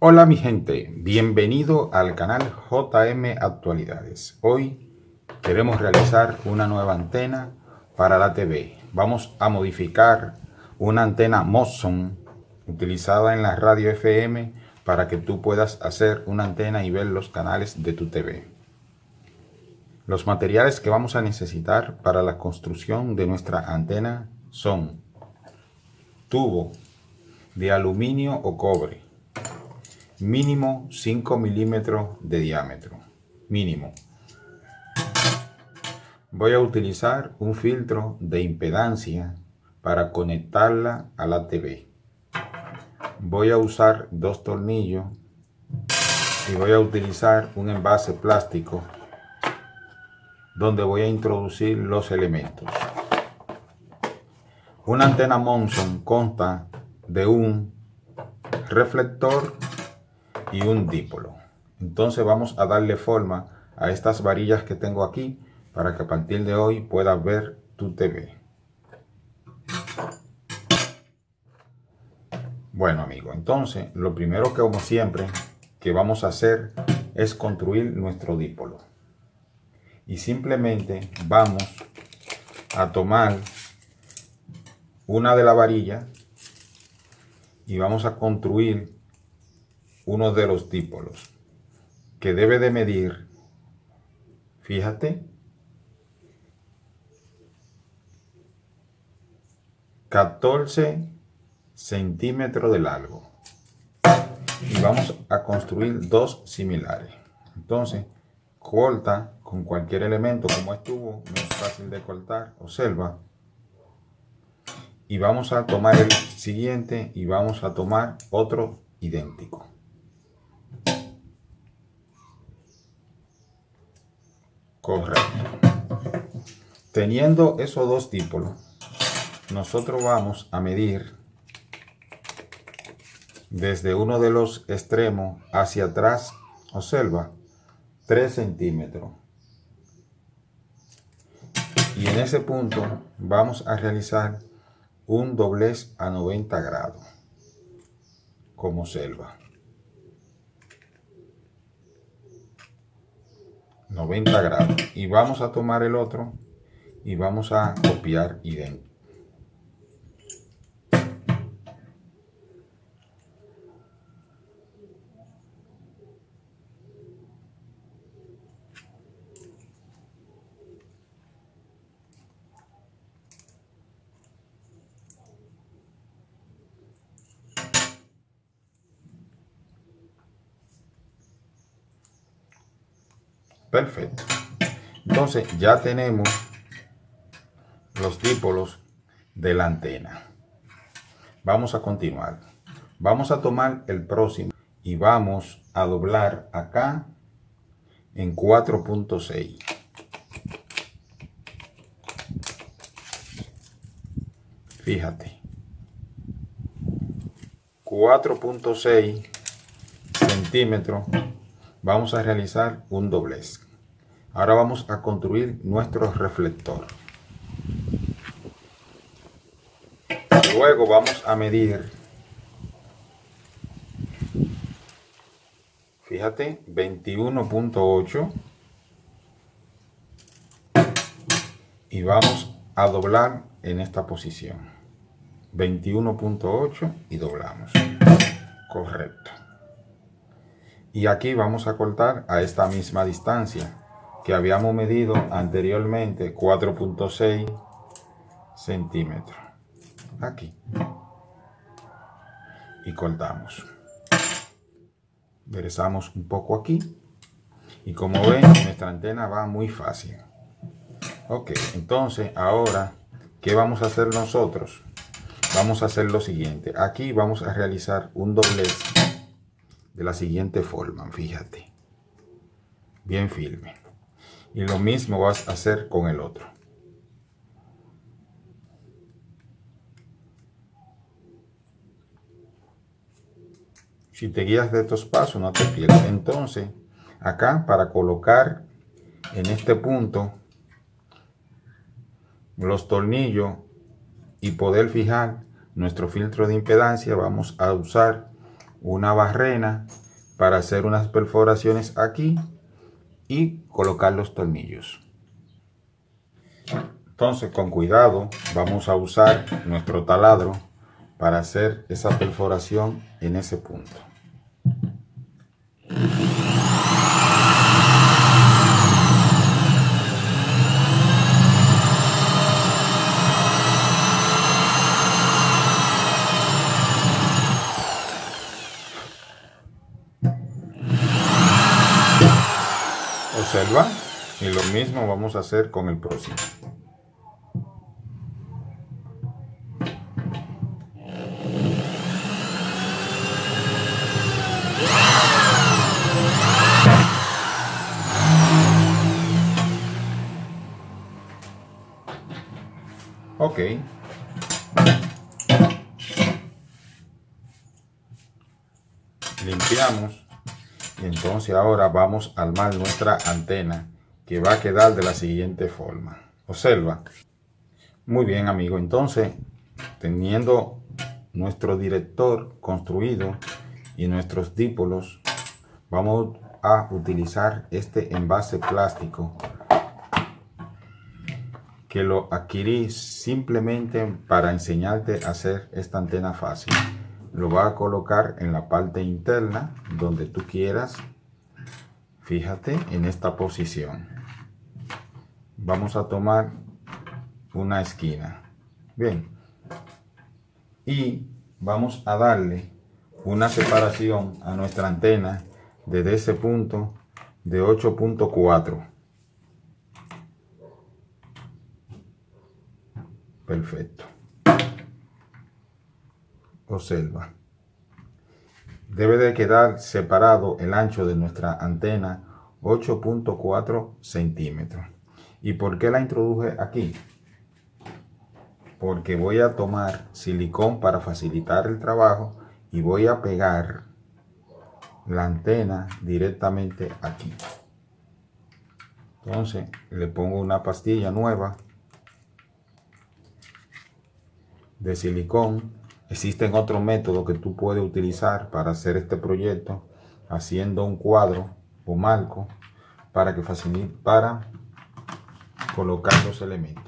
Hola mi gente, bienvenido al canal JM Actualidades. Hoy queremos realizar una nueva antena para la TV. Vamos a modificar una antena Motion utilizada en la radio FM para que tú puedas hacer una antena y ver los canales de tu TV. Los materiales que vamos a necesitar para la construcción de nuestra antena son tubo de aluminio o cobre, mínimo 5 milímetros de diámetro, mínimo. Voy a utilizar un filtro de impedancia para conectarla a la TV. Voy a usar 2 tornillos y voy a utilizar un envase plástico donde voy a introducir los elementos. Una antena Motion consta de un reflector y un dipolo. Entonces vamos a darle forma a estas varillas que tengo aquí para que a partir de hoy puedas ver tu TV. Bueno amigo, entonces lo primero que como siempre que vamos a hacer es construir nuestro dipolo. Y simplemente vamos a tomar una de las varillas y vamos a construir uno de los dípolos que debe de medir, fíjate, 14 centímetros de largo, y vamos a construir 2 similares. Entonces corta con cualquier elemento, como es tubo, no es fácil de cortar, observa. Y vamos a tomar el siguiente y vamos a tomar otro idéntico. Correcto. Teniendo esos dos dípolos, nosotros vamos a medir desde uno de los extremos hacia atrás, observa, 3 centímetros. Y en ese punto vamos a realizar un doblez a 90 grados, como observa. 90 grados. Y vamos a tomar el otro y vamos a copiar idéntico. Perfecto. Entonces ya tenemos los dípolos de la antena. Vamos a continuar. Vamos a tomar el próximo y vamos a doblar acá en 4.6. Fíjate. 4.6 centímetros. Vamos a realizar un doblez. Ahora vamos a construir nuestro reflector. Luego vamos a medir, fíjate, 21.8 y vamos a doblar en esta posición. 21.8 y doblamos. Correcto. Y aquí vamos a cortar a esta misma distancia que habíamos medido anteriormente, 4.6 centímetros. Aquí. Y cortamos. Enderezamos un poco aquí. Y como ven, nuestra antena va muy fácil. Ok, entonces ahora, ¿qué vamos a hacer nosotros? Vamos a hacer lo siguiente. Aquí vamos a realizar un doblez de la siguiente forma, fíjate, bien firme, y lo mismo vas a hacer con el otro. Si te guías de estos pasos no te pierdes. Entonces acá, para colocar en este punto los tornillos y poder fijar nuestro filtro de impedancia, vamos a usar una barrena para hacer unas perforaciones aquí y colocar los tornillos. Entonces, con cuidado vamos a usar nuestro taladro para hacer esa perforación en ese punto. Observa, y lo mismo vamos a hacer con el próximo. Ok. Limpiamos. Y entonces ahora vamos a armar nuestra antena, que va a quedar de la siguiente forma. Observa. Muy bien, amigo. Entonces, teniendo nuestro director construido y nuestros dípolos, vamos a utilizar este envase plástico que lo adquirí simplemente para enseñarte a hacer esta antena fácil. Lo va a colocar en la parte interna donde tú quieras. Fíjate en esta posición. Vamos a tomar una esquina. Bien. Y vamos a darle una separación a nuestra antena desde ese punto de 8.4. Perfecto. Observa. Debe de quedar separado el ancho de nuestra antena 8.4 centímetros. ¿Y por qué la introduje aquí? Porque voy a tomar silicón para facilitar el trabajo y voy a pegar la antena directamente aquí. Entonces le pongo una pastilla nueva de silicón. Existen otros métodos que tú puedes utilizar para hacer este proyecto, haciendo un cuadro o marco para que facilite para colocar los elementos.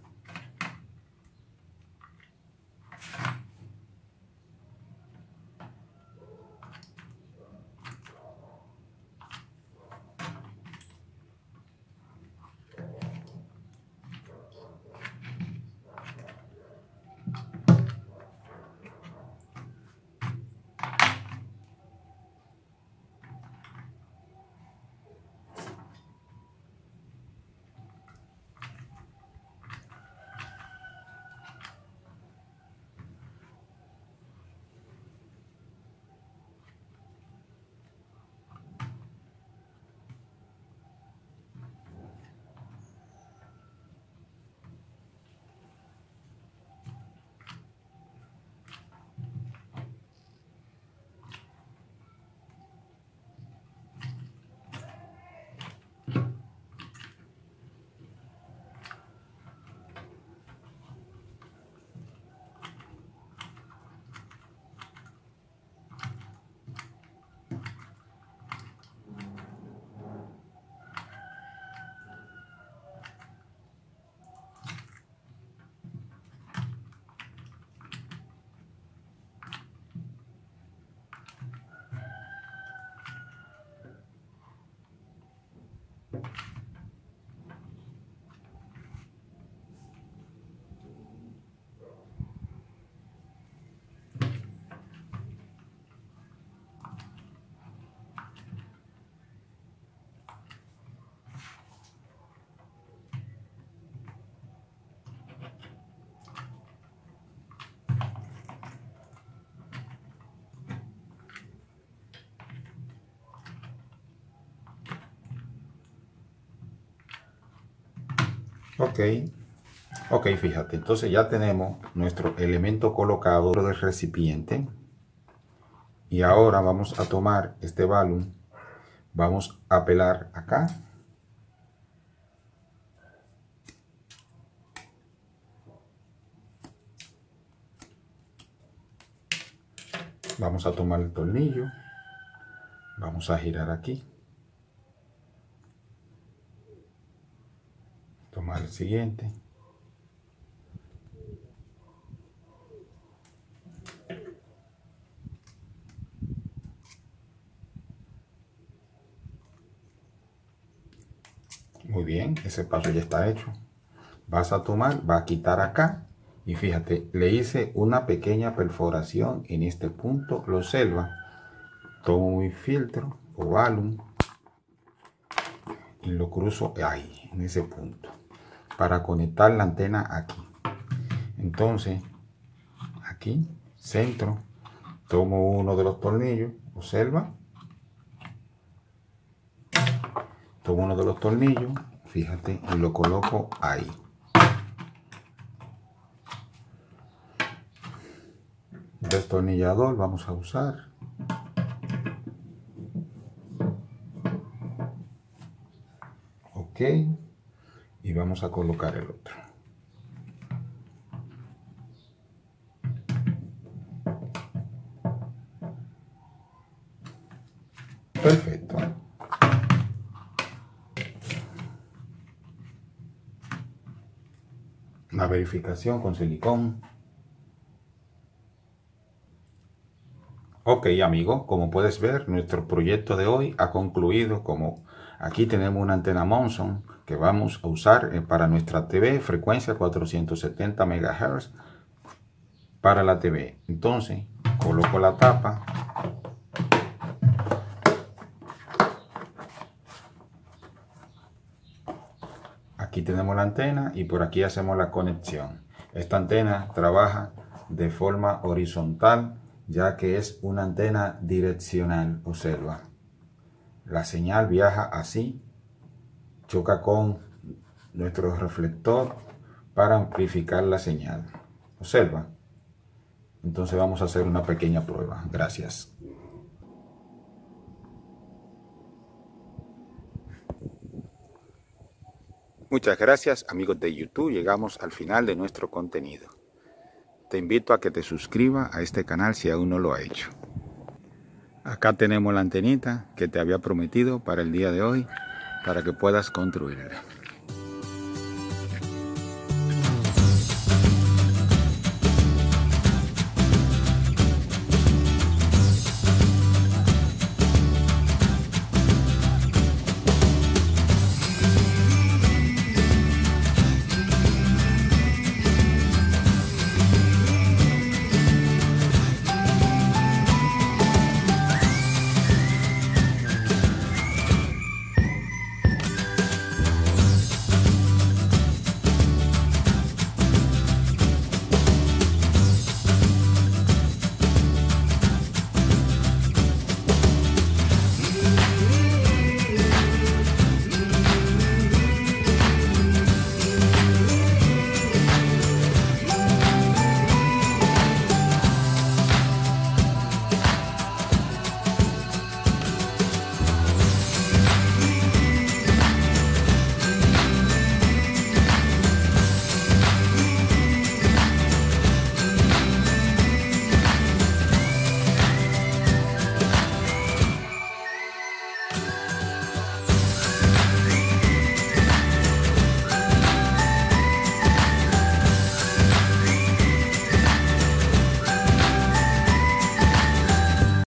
Ok, fíjate, entonces ya tenemos nuestro elemento colocado del recipiente y ahora vamos a tomar este balón, vamos a pelar acá Vamos a tomar el tornillo, vamos a girar aquí, tomar el siguiente, muy bien, ese paso ya está hecho. Vas a tomar, va a quitar acá y fíjate, le hice una pequeña perforación en este punto, lo observa. Tomo mi filtro o balón y lo cruzo ahí, en ese punto, para conectar la antena aquí. Entonces, aquí, centro, tomo uno de los tornillos, observa. Tomo uno de los tornillos, fíjate, y lo coloco ahí. Destornillador vamos a usar. Ok. Y vamos a colocar el otro. Perfecto. La verificación con silicón. Ok, amigo, como puedes ver, nuestro proyecto de hoy ha concluido. Como aquí tenemos una antena Monson que vamos a usar para nuestra TV, frecuencia 470 MHz para la TV. Entonces, coloco la tapa. Aquí tenemos la antena y por aquí hacemos la conexión. Esta antena trabaja de forma horizontal, ya que es una antena direccional. Observa, la señal viaja así, choca con nuestro reflector para amplificar la señal. Observa. Entonces vamos a hacer una pequeña prueba. Gracias. Muchas gracias, amigos de YouTube. Llegamos al final de nuestro contenido. Te invito a que te suscribas a este canal si aún no lo ha hecho. Acá tenemos la antenita que te había prometido para el día de hoy, para que puedas construirla.